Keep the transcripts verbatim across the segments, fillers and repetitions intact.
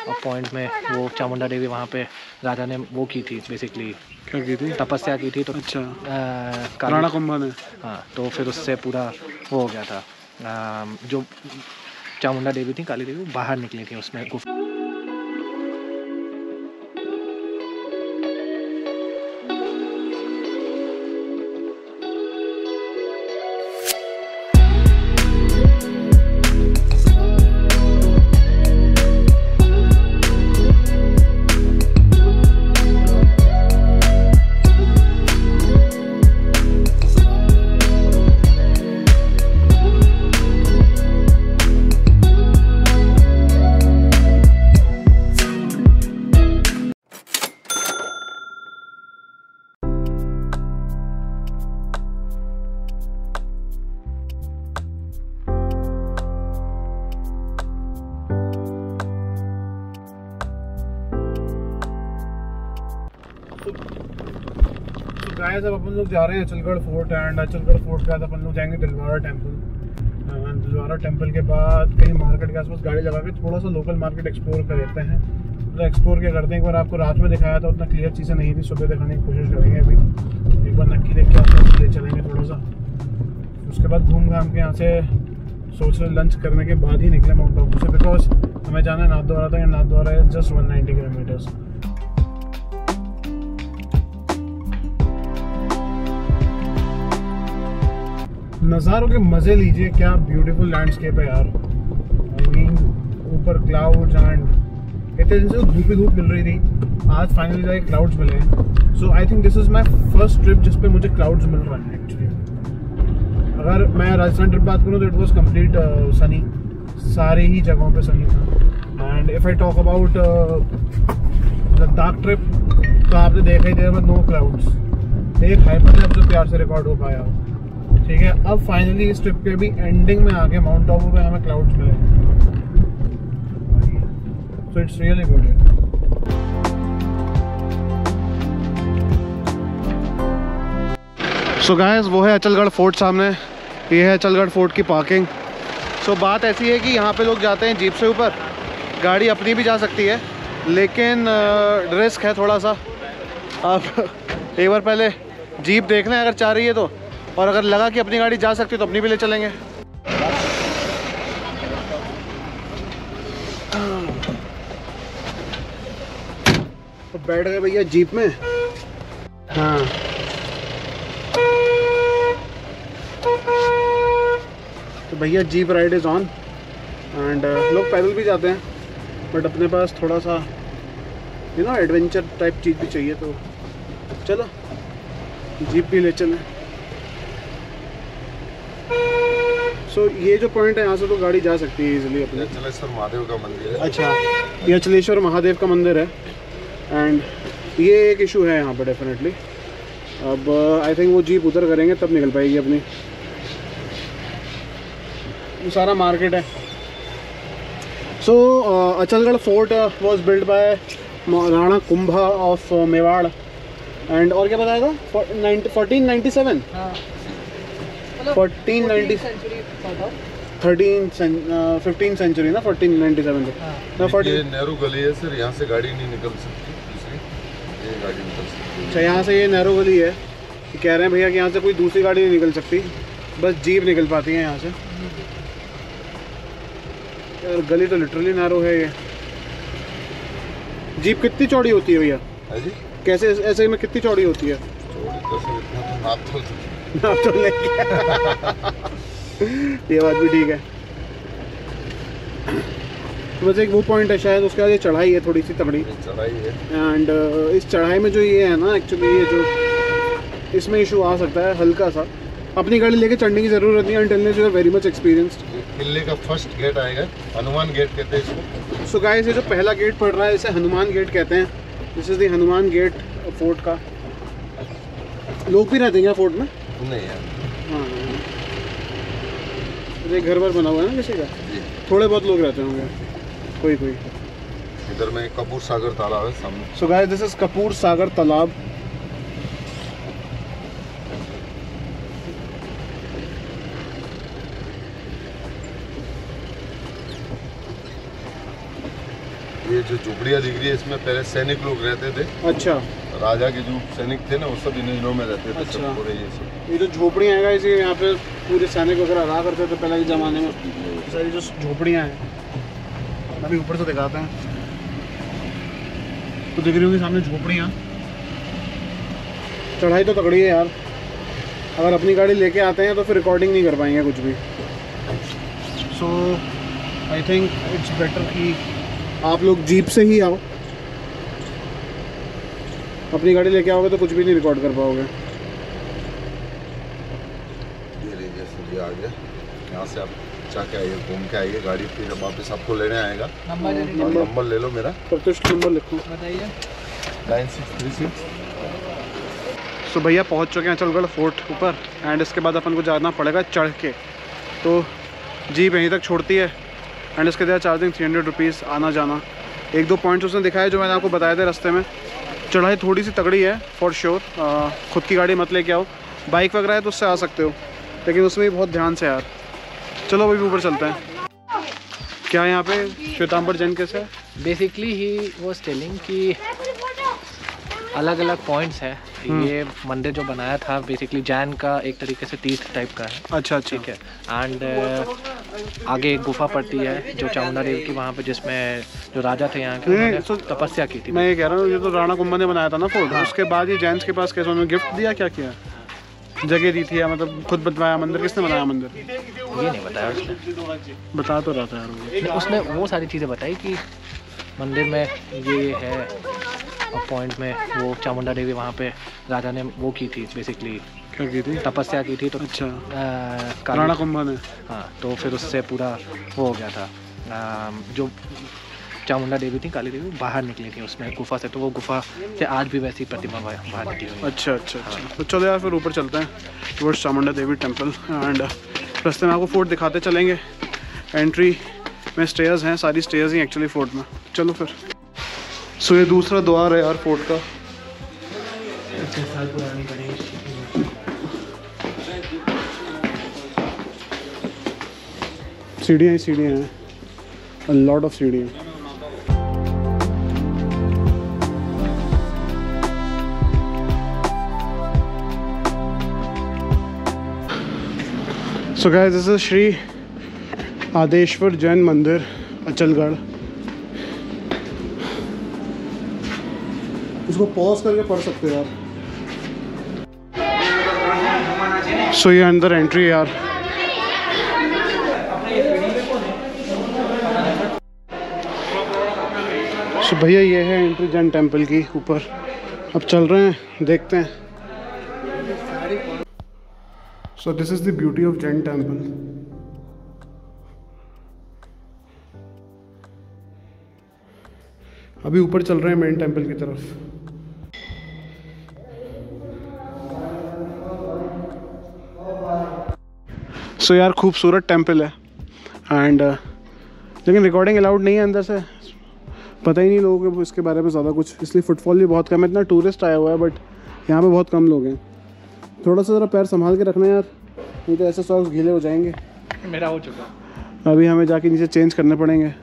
Point में वो चामुंडा देवी वहाँ पे राजा ने वो की थी, बेसिकली क्या की थी? तपस्या की थी। तो अच्छा, काली राणा कुंभा ने। हाँ, तो फिर उससे पूरा वो हो गया था। आ, जो चामुंडा देवी थी, काली देवी, बाहर निकली थी उसमें गुफा। गाइस अब अपन लोग जा रहे हैं Achalgarh fort and Achalgarh fort के बाद अपन लोग जाएंगे दिलवारा टेम्पल। दिलवारा टेम्पल के बाद कहीं मार्केट के आसपास गाड़ी लगा के थोड़ा सा लोकल मार्केट एक्सप्लोर कर लेते हैं। तो एक्सप्लोर क्या करते हैं, एक बार आपको रात में दिखाया था, उतना क्लियर चीज़ें नहीं थी, सुबह दिखाने की कोशिश करेंगे। अभी एक बार नक्की देख के आप ले चलेंगे थोड़ा सा। उसके बाद घूम घाम के यहाँ से सोच रहे लंच करने के बाद ही निकले माउंट आबू से, बिकॉज हमें जाना है नाथद्वारा था। Nathdwara is just one ninety kilometres. नज़ारों के मज़े लीजिए, क्या ब्यूटीफुल लैंडस्केप है यार। आई मीन ऊपर क्लाउड्स एंड इतने दिन से धूप ही धूप मिल रही थी, आज फाइनली जाके क्लाउड्स मिले हैं। So I think this is my first trip जिस पे मुझे क्लाउड्स मिल रहे हैं एक्चुअली। अगर मैं राजस्थान ट्रिप बात करूँ तो इट वॉज कम्प्लीट सनी, सारी ही जगहों पे सनी था। And if I talk about Ladakh trip तो आपने देखा ही था, नो क्लाउड्स। एक हाइपर ने सबसे प्यार से रिकॉर्ड हो पाया, ठीक है। अब फाइनली इस ट्रिप के भी एंडिंग में आके माउंट आबू पे हमें क्लाउड्स मिले, so it's really good. So guys वो है अचलगढ़ फोर्ट सामने, ये है अचलगढ़ फोर्ट की पार्किंग। सो so, बात ऐसी है कि यहाँ पे लोग जाते हैं जीप से ऊपर, गाड़ी अपनी भी जा सकती है लेकिन रिस्क है थोड़ा सा। अब एक बार पहले जीप देख लें अगर चाह रही है तो, और अगर लगा कि अपनी गाड़ी जा सकती है तो अपनी भी ले चलेंगे। तो बैठ गए भैया जीप में। हाँ तो भैया jeep ride is on and लोग पैदल भी जाते हैं, बट अपने पास थोड़ा सा यू नो एडवेंचर टाइप चीज़ भी चाहिए, तो चलो जीप भी ले चलें। सो so, ये जो पॉइंट है यहाँ से तो गाड़ी जा सकती है इजीली अपने। अचलेश्वर महादेव का मंदिर है। अच्छा, ये अचलेश्वर महादेव का मंदिर है एंड ये एक इशू है यहाँ पर डेफिनेटली। अब आई थिंक वो जीप उधर करेंगे तब निकल पाएगी अपनी। वो सारा मार्केट है। So Achalgarh fort was build by Rana Kumbha of Mewar and और क्या बताया था, fourteen ninety seven fourteen ninety thirteen fifteen century ना, फोर्टीन नाइन्टी सेवन में। ये नेहरू गली है सर, यहाँ से गाड़ी नहीं निकल सकती, दूसरी ये गाड़ी निकल सकती है। अच्छा, यहाँ से ये नेहरू गली है, कह रहे हैं भैया कि यहाँ से कोई दूसरी गाड़ी नहीं निकल सकती, बस जीप निकल पाती है यहाँ से। यार गली तो लिटरली नैरो है ये। जीप कितनी चौड़ी होती है भैया? कैसे ऐसे में कितनी चौड़ी होती है? नाप तो नाप तो लेंगे। ये बात भी ठीक है। तो बस एक वो पॉइंट है शायद, उसके बाद ये चढ़ाई है थोड़ी सी तगड़ी चढ़ाई है एंड uh, इस चढ़ाई में जो ये है ना एक्चुअली, ये जो इसमें इशू आ सकता है हल्का सा। अपनी गाड़ी लेके चढ़ने की जरूरत नहीं है until unless you are very much experienced। किले का फर्स्ट गेट आएगा, हनुमान गेट कहते हैं इसको। सो गाइस ये जो पहला गेट पड़ रहा है इसे हनुमान गेट कहते हैं। This is the Hanuman gate fort का। लोग भी रहते हैं क्या फोर्ट में? नहीं यार, हाँ, एक घर वर बना हुआ है ना किसी का, थोड़े बहुत लोग रहते होंगे, कोई कोई। इधर में कपूर सागर तालाब है सामने। So guys this is Kapoor Sagar Talab. ये जो झोपड़ियाँ दिख रही है इसमें पहले सैनिक लोग रहते थे। अच्छा, राजा के जो सैनिक थे ना वो सब इन इनों में रहते थे। अच्छा। सब पूरे ये सब ये जो झोपड़ियाँ हैं इसी यहाँ पे पूरे सैनिक वगैरह रहा करते थे पहले के ज़माने में। सारी जो झोपड़ियाँ हैं अभी ऊपर से दिखाते हैं तो दिख रही होंगी सामने झोपड़ियाँ। चढ़ाई तो तगड़ी है यार, अगर अपनी गाड़ी लेके आते हैं तो फिर रिकॉर्डिंग नहीं कर पाएंगे कुछ भी। So I think it's better कि आप लोग जीप से ही आओ, अपनी गाड़ी लेके आओगे तो कुछ भी नहीं रिकॉर्ड कर पाओगे। ये लीजिए सर, ये आ गया। यहाँ से आप जाके आइए, घूम के आइए, गाड़ी फिर वापस आपको लेने आएगा। नंबर नंबर ले लो मेरा, प्रतिष्ठ नंबर लिखो, बताइए। Nine six three six. So भैया पहुँच चुके हैं अचलगढ़ फोर्ट ऊपर एंड इसके बाद अपन को जाना पड़ेगा चढ़ के। तो जीप यहीं तक छोड़ती है एंड इसके लिए चार्जिंग थ्री हंड्रेड रुपीज़ आना जाना। एक दो पॉइंट्स उसने दिखाए जो मैंने आपको बताए थे रास्ते में। चढ़ाई थोड़ी सी तगड़ी है फॉर श्योर, खुद की गाड़ी मत लेके आओ, बाइक वगैरह है तो उससे आ सकते हो, लेकिन उसमें भी बहुत ध्यान से यार। चलो अभी ऊपर चलते हैं। क्या यहाँ पे श्वेतांबर जैन कैसे है? बेसिकली ही वाज टेलिंग कि अलग अलग पॉइंट्स है। ये मंदिर जो बनाया था बेसिकली जैन का एक तरीके से तीर्थ टाइप का है। अच्छा अच्छा, ठीक है। एंड आगे एक गुफा पड़ती है जो चामुंडा देवी की, वहाँ पे जिसमें जो राजा थे यहाँ के उन्होंने तो तपस्या की थी। मैं ये कह रहा हूँ ये तो राणा कुंभा ने बनाया था ना फोर्ट। हाँ। उसके बाद ये जैन्स के पास कैसे उन्होंने गिफ्ट दिया, क्या किया, जगह दी थी या मतलब खुद बनवाया मंदिर? किसने बनाया मंदिर? ये नहीं बताया उसने। बता तो रहा था यार, उसने वो सारी चीज़ें बताई कि मंदिर में ये है और पॉइंट में वो चामुंडा देवी वहाँ पे राजा ने वो की थी, बेसिकली क्या की थी, तपस्या की थी। तो अच्छा, आ, राणा कुंभा ने। हाँ, तो फिर उससे पूरा वो हो गया था। आ, जो चामुंडा देवी थी, काली देवी, बाहर निकली थी उसमें गुफा से, तो वो गुफा से आज भी वैसी प्रतिमा बाहर निकली हुई है। अच्छा अच्छा अच्छा, तो चलो यार फिर ऊपर चलते हैं towards Chamunda Devi temple and रास्ते में आपको फोर्ट दिखाते चलेंगे। एंट्री में स्टेयर्स हैं, सारी स्टेयर्स ही एक्चुअली फोर्ट में। चलो फिर। सो ये दूसरा द्वार है यार फोर्ट का। साल पुरानी गणेश सीढ़ियाँ ही सीढ़ियाँ हैं, a lot of सीढ़ियाँ। So guys, this is Shri Adeshwar Jain मंदिर अचलगढ़। इसको पॉज करके पढ़ सकते हो यार। सो so, ये अंदर एंट्री है यार। सो so, भैया ये है एंट्री जैन टेम्पल की ऊपर। अब चल रहे हैं, देखते हैं। So this is the beauty of Jain temple. अभी ऊपर चल रहे हैं मेन टेम्पल की तरफ। सो so, यार खूबसूरत टेम्पल है एंड uh, लेकिन रिकॉर्डिंग अलाउड नहीं है अंदर से, पता ही नहीं लोगों को इसके बारे में ज़्यादा कुछ, इसलिए फुटफॉल भी बहुत कम है। इतना टूरिस्ट आया हुआ है बट यहाँ पे बहुत कम लोग हैं। थोड़ा सा ज़रा पैर संभाल के रखना यार, नहीं तो ऐसे सॉक्स गीले हो जाएंगे। मेरा हो चुका, अभी हमें जाके नीचे चेंज करने पड़ेंगे।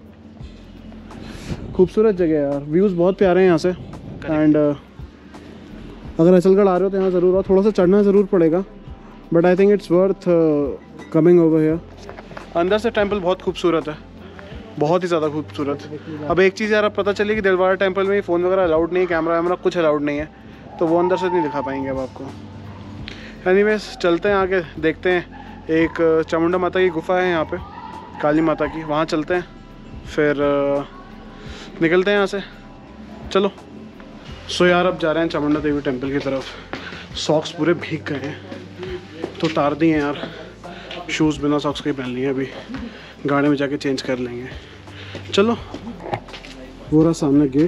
खूबसूरत जगह है यार, व्यूज़ बहुत प्यारे हैं यहाँ से। एंड uh, अगर अचलगढ़ आ रहे हो तो यहाँ ज़रूर आओ। थोड़ा सा चढ़ना ज़रूर पड़ेगा but I think it's worth coming over here. अंदर से टेंपल बहुत खूबसूरत है, बहुत ही ज़्यादा खूबसूरत। अब एक चीज़ यार अब पता चली कि दिलवाड़ा टेंपल में फ़ोन वगैरह अलाउड नहीं है, कैमरा वैमरा कुछ अलाउड नहीं है, तो वो अंदर से नहीं दिखा पाएंगे अब आपको। एनीवेज चलते हैं आगे, देखते हैं। एक चामुंडा माता की गुफा है यहाँ पे, काली माता की, वहाँ चलते हैं, फिर निकलते हैं यहाँ से। चलो। सो यार अब जा रहे हैं चामुंडा देवी टेम्पल की तरफ। सॉक्स पूरे भीग गए हैं तो उतार दिए यार, शूज़ बिना सॉक्स के ही पहन लिए, अभी गाड़ी में जाके चेंज कर लेंगे। चलो। वो रहा सामने गेट।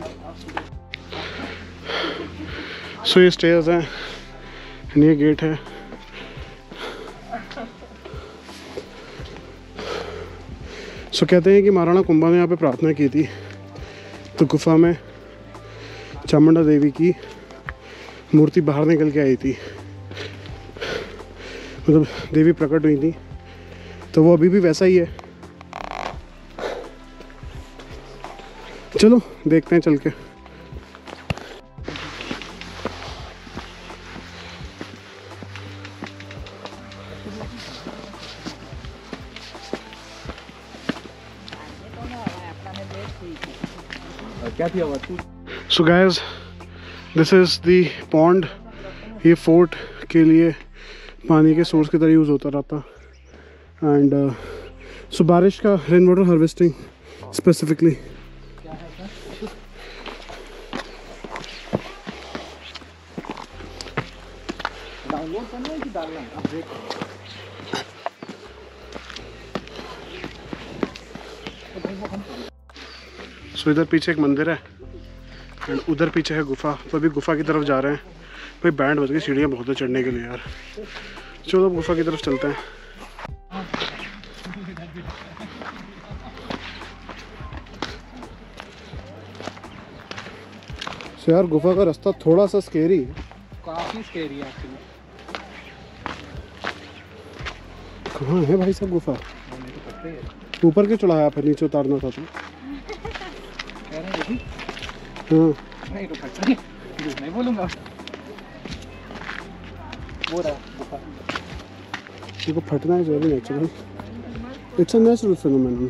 सो ये स्टेयर्स हैं, ये गेट है। सो कहते हैं कि महाराणा कुंभा ने यहाँ पे प्रार्थना की थी तो गुफा में चामुंडा देवी की मूर्ति बाहर निकल के आई थी, मतलब देवी प्रकट हुई थी, तो वो अभी भी वैसा ही है। चलो देखते हैं चल के। क्या थी आवाज़? So guys, this is the pond. ये फोर्ट के लिए पानी के सोर्स की तरह यूज़ होता रहता। एंड सो बारिश का rain water harvesting specifically. Download करना है कि डालना है? अपडेट सो इधर पीछे एक मंदिर है एंड उधर पीछे है गुफा। तो अभी गुफा की तरफ जा रहे हैं। भाई बैंड बज गई, सीढ़ियाँ बहुत है चढ़ने के लिए यार। चलो गुफा की तरफ चलते हैं। सो यार गुफा का रास्ता थोड़ा सा स्केरी है। काफ़ी स्केरी है एक्चुअली। कहाँ है भाई सब गुफा? ऊपर क्यों चढ़ाया, फिर नीचे उतारना था तो। हाँ नहीं तो फटता नहीं, नहीं बोलूँगा। वो रहा गुफा। देखो फटना है very natural, it's a natural phenomenon.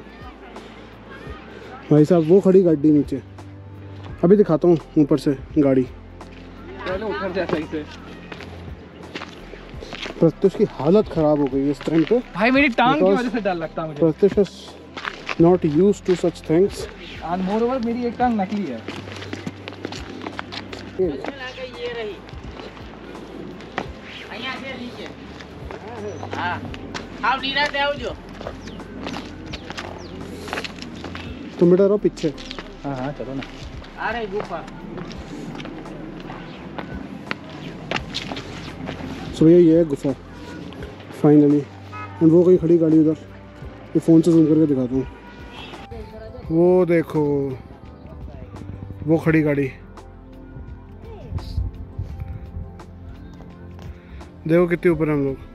भाई साहब वो खड़ी गाड़ी नीचे, अभी दिखाता हूँ ऊपर से गाड़ी। पहले उतर जा सही से। प्रत्युष की हालत खराब हो गई इस टाइम पे। भाई मेरी टांग की Because वजह से डर लगता है मुझे। Pratyush is not used to such things. And moreover मेरी एक टांग नकली है। ये रही અહીંયા છે નીચે હા આવ નીરાતે આવજો तुम बेटा रहो पीछे। हाँ हाँ चलो ना। આ રહી ગુફા सो भैया ये है गुफा फाइनली। एंड वो कहीं खड़ी गाड़ी उधर, ये फ़ोन से जूम करके दिखाता हूँ। वो देखो वो खड़ी गाड़ी, देखो कितने ऊपर हैं हम लोग।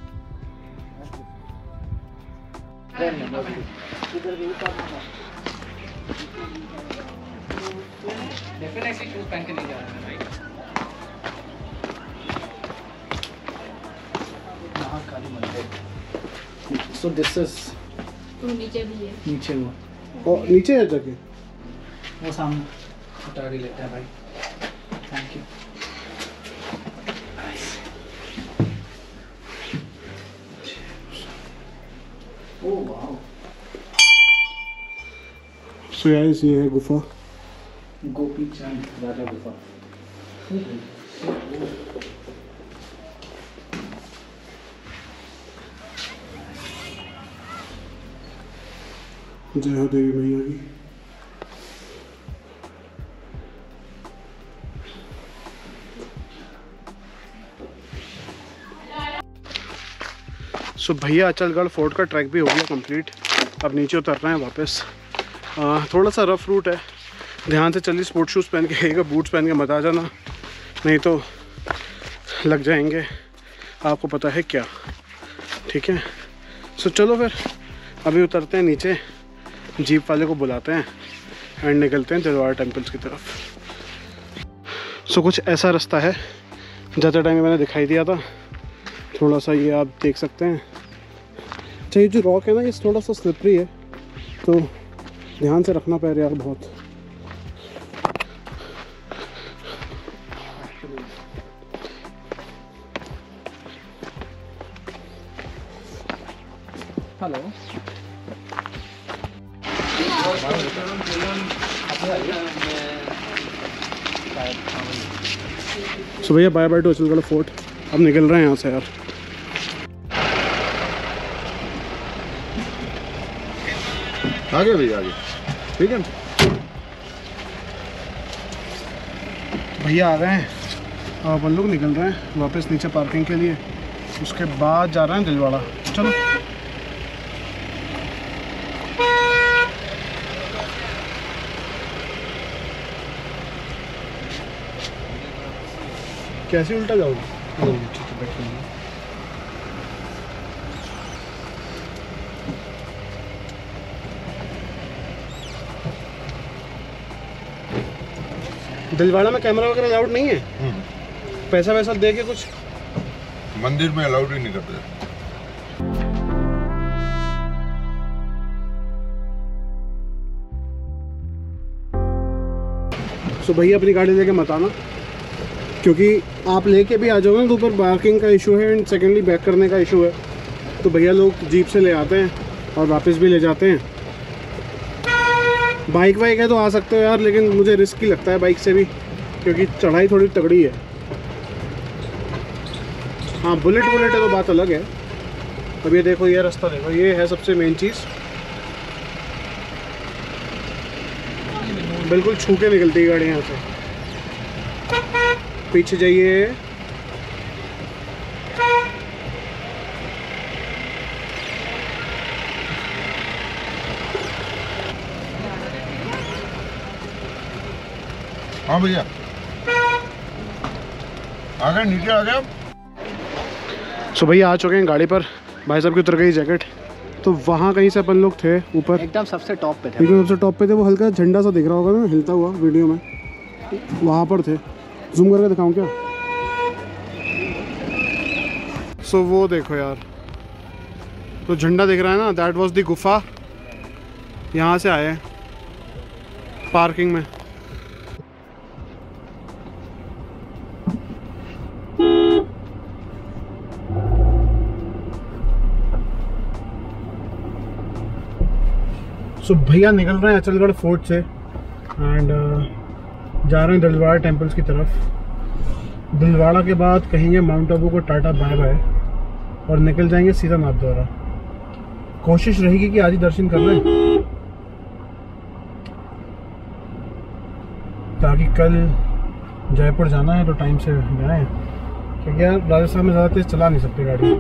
डेफिनेटली शूज पहन के नहीं जा रहा है भाई। महाकाली मंदिर। सो दिस इज तो नीचे भी है। नीचे वो और नीचे है जाके वो सामने उतार ही लेते हैं भाई। Thank you. Oh wow. So guys ये है गुफा। गोपी चंद राजा गुफा। जय हो देवी मैया की। सो so, भैया अचलगढ़ फोर्ट का ट्रैक भी हो गया कंप्लीट। अब नीचे उतर रहे हैं वापस। आ, थोड़ा सा रफ रूट है, ध्यान से चलिए। स्पोर्ट शूज़ पहन के आइएगा, बूट्स पहन के मत आ जाना, नहीं तो लग जाएंगे, आपको पता है क्या। ठीक है, सो चलो फिर अभी उतरते हैं नीचे, जीप वाले को बुलाते हैं एंड निकलते हैं दिलवाड़ा टेम्पल्स की तरफ। सो कुछ ऐसा रास्ता है, जाते टाइम में मैंने दिखाई दिया था। थोड़ा सा ये आप देख सकते हैं। अच्छा ये जो रॉक है ना, ये थोड़ा सा स्लिपरी है, तो ध्यान से रखना पैर यार बहुत। हेलो। सो भैया bye bye to Achalgarh fort. अब निकल रहे हैं यहाँ से यार। आगे भैया आगे, ठीक है। भैया आ गए हैं, अब अपन लोग निकल रहे हैं वापस नीचे पार्किंग के लिए। उसके बाद जा रहे हैं दिलवाड़ा। चलो कैसे उल्टा जाओगे? दिलवाड़ा में कैमरा वगैरह अलाउड नहीं है? हम्म, पैसा वैसा दे के कुछ? मंदिर में अलाउड ही नहीं करते। सो भैया अपनी गाड़ी लेके मत आना, क्योंकि आप लेके भी आ जाओगे तो ऊपर पार्किंग का इशू है एंड सेकेंडली बैक करने का इशू है। तो भैया लोग जीप से ले आते हैं और वापस भी ले जाते हैं। बाइक वाइक है तो आ सकते हो यार, लेकिन मुझे रिस्क ही लगता है बाइक से भी, क्योंकि चढ़ाई थोड़ी तगड़ी है। हाँ बुलेट बुलेट है तो बात अलग है। अब ये देखो, ये रास्ता देखो, ये है सबसे मेन चीज़, बिल्कुल छू के निकलती है गाड़ी यहाँ से। पीछे जाइए, हाँ भैया आ गए, नीचे आ गए। सो भैया आ चुके हैं गाड़ी पर। भाई साहब की उतर गई जैकेट। तो वहाँ कहीं से अपन लोग थे ऊपर, एकदम सबसे टॉप पे थे। एकदम सबसे टॉप पे थे। वो हल्का झंडा सा दिख रहा होगा ना, हिलता हुआ वीडियो में, वहाँ पर थे। जूम करके दिखाऊं क्या? सो so, वो देखो यार, तो झंडा दिख रहा है ना, दैट वाज द गुफा। यहाँ से आए पार्किंग में। सो so, भैया निकल रहे हैं अचलगढ़ फोर्ट से एंड uh, जा रहे हैं दिलवाड़ा टेम्पल्स की तरफ। दिलवाड़ा के बाद कहेंगे माउंट आबू को टाटा बाय बाय और निकल जाएंगे सीधा नाथद्वारा। कोशिश रहेगी कि आज ही दर्शन कर लें, ताकि कल जयपुर जाना है तो टाइम से जाएं, क्योंकि यार राजस्थान में ज़्यादा तेज चला नहीं सकते गाड़ी।